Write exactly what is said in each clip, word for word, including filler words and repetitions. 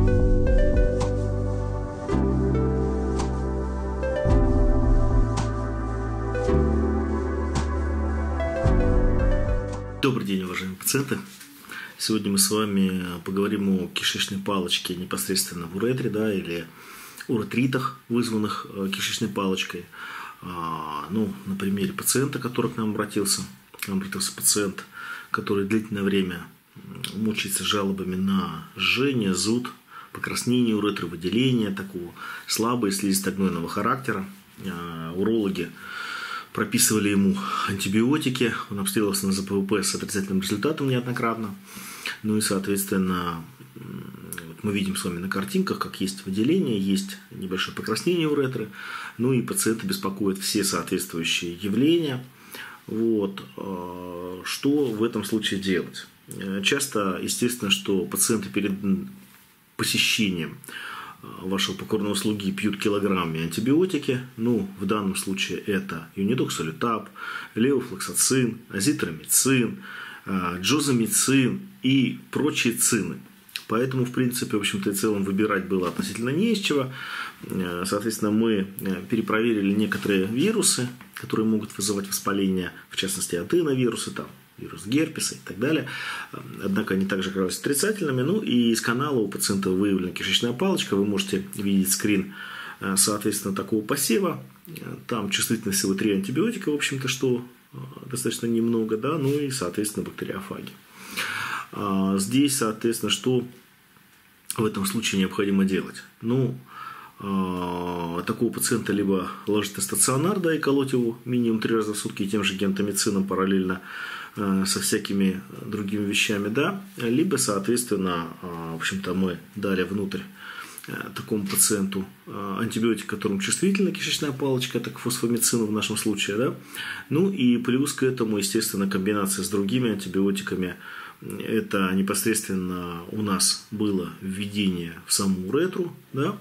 Добрый день, уважаемые пациенты. Сегодня мы с вами поговорим о кишечной палочке непосредственно в уретре, да, или уретритах, вызванных кишечной палочкой. А, ну, на примере пациента, который к нам обратился. К нам обратился пациент, который длительное время мучается жалобами на жжение, зуд, покраснение уретры, выделение такого слабого слизисто-гнойного характера. А, урологи прописывали ему антибиотики, он обследовался на ЗПВП с отрицательным результатом неоднократно. Ну и, соответственно, мы видим с вами на картинках, как есть выделение, есть небольшое покраснение уретры. Ну и пациента беспокоят все соответствующие явления. Вот. Что в этом случае делать? Часто, естественно, что пациенты перед посещением вашего покорного слуги пьют килограммами антибиотики. Ну, в данном случае это юнидоксолютап, левофлоксацин, азитромицин, джозамицин и прочие цины. Поэтому, в принципе, в общем-то и целом выбирать было относительно не из чего. Соответственно, мы перепроверили некоторые вирусы, которые могут вызывать воспаление, в частности, аденовирусы, там, вирус герпеса и так далее. Однако они также оказались отрицательными. Ну и из канала у пациента выявлена кишечная палочка. Вы можете видеть скрин, соответственно, такого посева. Там чувствительность всего три антибиотика, в общем-то, что достаточно немного, да, ну и, соответственно, бактериофаги. Здесь, соответственно, что в этом случае необходимо делать? Ну, такого пациента либо ложить на стационар, да, и колоть его минимум три раза в сутки тем же гентамицином параллельно со всякими другими вещами, да, либо, соответственно, в общем-то, мы дали внутрь такому пациенту антибиотик, которым чувствительна кишечная палочка, это к фосфомицину в нашем случае, да, ну и плюс к этому, естественно, комбинация с другими антибиотиками. Это непосредственно у нас было введение в саму уретру, да,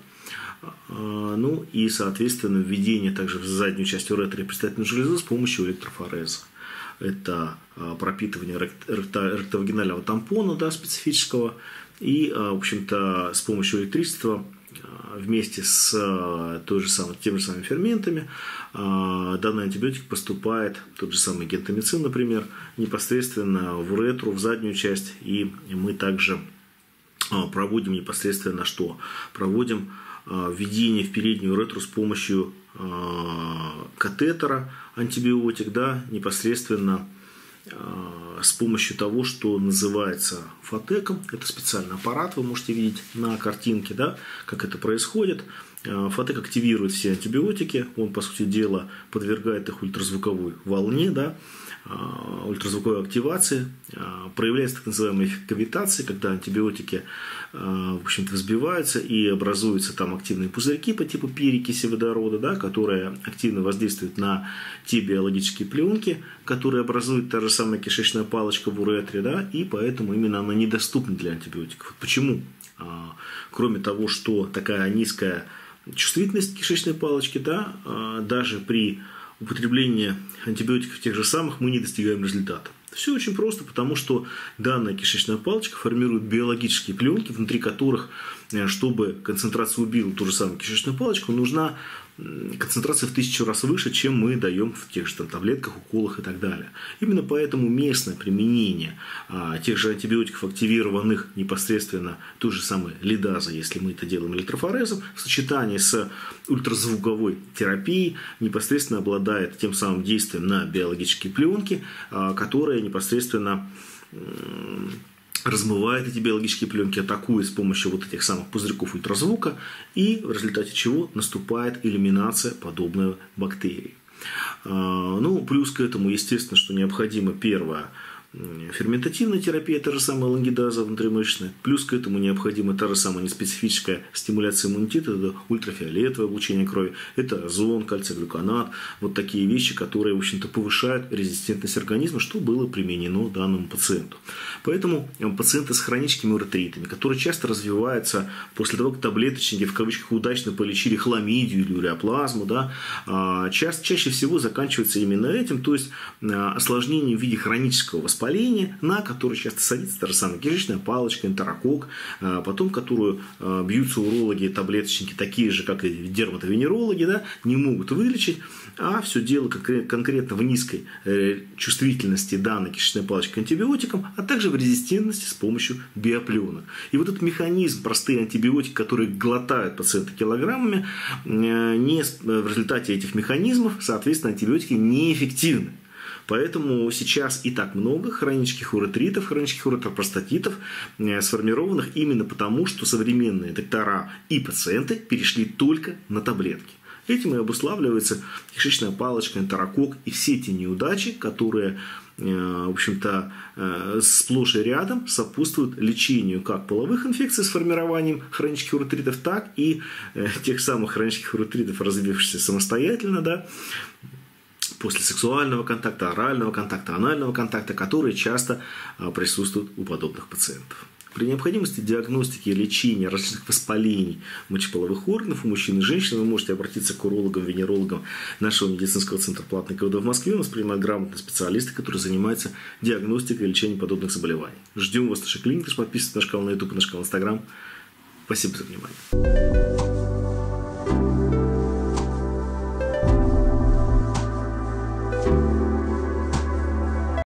ну и, соответственно, введение также в заднюю часть уретры и предстательной железы с помощью электрофореза. Это пропитывание ректовагинального тампона, да, специфического, и, в общем-то, с помощью электричества вместе с той же самой, теми же самыми ферментами данный антибиотик поступает, тот же самый гентамицин, например, непосредственно в уретру, в заднюю часть, и мы также проводим непосредственно что? Проводим введение в переднюю уретру с помощью катетера, антибиотик, да, непосредственно с помощью того, что называется фотеком. Это специальный аппарат, вы можете видеть на картинке, да, как это происходит. Фотек активирует все антибиотики, он, по сути дела, подвергает их ультразвуковой волне, да, ультразвуковой активации, проявляется так называемая кавитация, когда антибиотики, в общем-то, взбиваются и образуются там активные пузырьки по типу перекиси водорода, да, которые активно воздействуют на те биологические пленки, которые образует та же самая кишечная палочка в уретре, да, и поэтому именно она недоступна для антибиотиков. Почему? Кроме того, что такая низкая чувствительность кишечной палочки, да, даже при употребления антибиотиков тех же самых мы не достигаем результата. Все очень просто, потому что данная кишечная палочка формирует биологические пленки, внутри которых, чтобы концентрация убила ту же самую кишечную палочку, нужна концентрация в тысячу раз выше, чем мы даем в тех же там, таблетках, уколах и так далее. Именно поэтому местное применение а, тех же антибиотиков, активированных непосредственно той же самой лидазой, если мы это делаем электрофорезом, в сочетании с ультразвуковой терапией, непосредственно обладает тем самым действием на биологические пленки, а, которые непосредственно размывает эти биологические пленки, атакует с помощью вот этих самых пузырьков ультразвука, и в результате чего наступает элиминация подобной бактерии. Ну, плюс к этому, естественно, что необходимо первое – ферментативная терапия, та же самая лангидаза внутримышечная. Плюс к этому необходима та же самая неспецифическая стимуляция иммунитета, это ультрафиолетовое облучение крови, это озон, кальций-глюконат. Вот такие вещи, которые, в общем-то, повышают резистентность организма, что было применено данному пациенту. Поэтому пациенты с хроническими уретритами, которые часто развиваются после того, как таблеточники, в кавычках, удачно полечили хламидию или уреоплазму, да, ча- чаще всего заканчиваются именно этим, то есть осложнением в виде хронического воспаления воспаления, на которые часто садится та же самая кишечная палочка, энтерокок, потом которую бьются урологи, таблеточники, такие же, как и дерматовенерологи, да, не могут вылечить, а все дело конкретно в низкой чувствительности данной кишечной палочки к антибиотикам, а также в резистентности с помощью биопленок. И вот этот механизм, простые антибиотики, которые глотают пациенты килограммами, не, в результате этих механизмов, соответственно, антибиотики неэффективны. Поэтому сейчас и так много хронических уретритов, хронических уретропростатитов, сформированных именно потому, что современные доктора и пациенты перешли только на таблетки. Этим и обуславливается кишечная палочка, энтерокок и все те неудачи, которые, в общем-то, сплошь и рядом сопутствуют лечению как половых инфекций с формированием хронических уретритов, так и тех самых хронических уретритов, развившихся самостоятельно, да, после сексуального контакта, орального контакта, анального контакта, которые часто присутствуют у подобных пациентов. При необходимости диагностики и лечения различных воспалений мочеполовых органов у мужчин и женщин вы можете обратиться к урологам, венерологам нашего медицинского центра платной КВД в Москве. У нас принимают грамотные специалисты, которые занимаются диагностикой и лечением подобных заболеваний. Ждем вас в нашей клинике. Подписывайтесь на наш канал на YouTube и наш канал в Instagram. Спасибо за внимание.